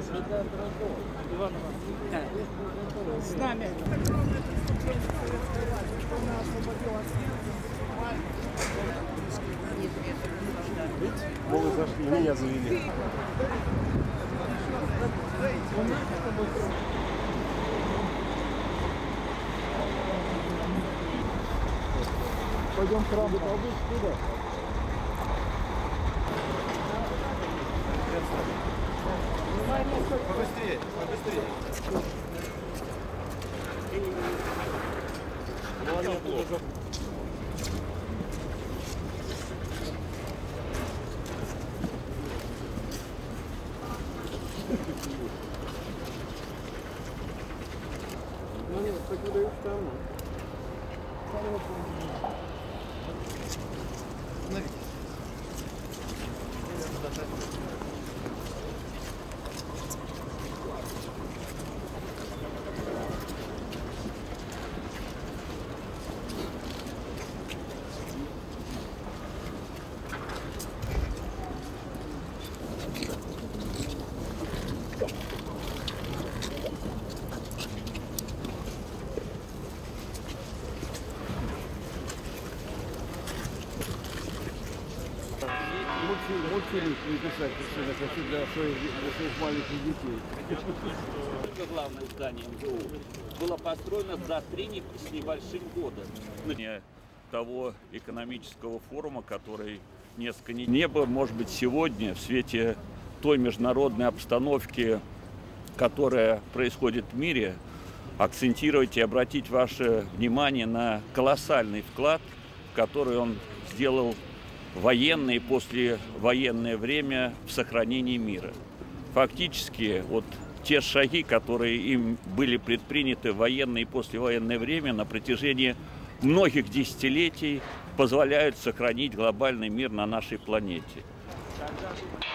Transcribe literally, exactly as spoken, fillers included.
Да. С нами. Вы зашли, меня завели. Пойдем к раму, туда. Побыстрее, побыстрее. Ну нет, так не дают там. Остановитесь. Мультфильм написать, если хочу для своих, для своих маленьких детей. Это главное здание эм гэ у было построено за три с небольшим года. Того экономического форума, который несколько недель не было, может быть, сегодня в свете той международной обстановки, которая происходит в мире, акцентировать и обратить ваше внимание на колоссальный вклад, который он сделал в военное и послевоенное время в сохранении мира. Фактически, вот те шаги, которые им были предприняты в военное и послевоенное время на протяжении многих десятилетий, позволяют сохранить глобальный мир на нашей планете.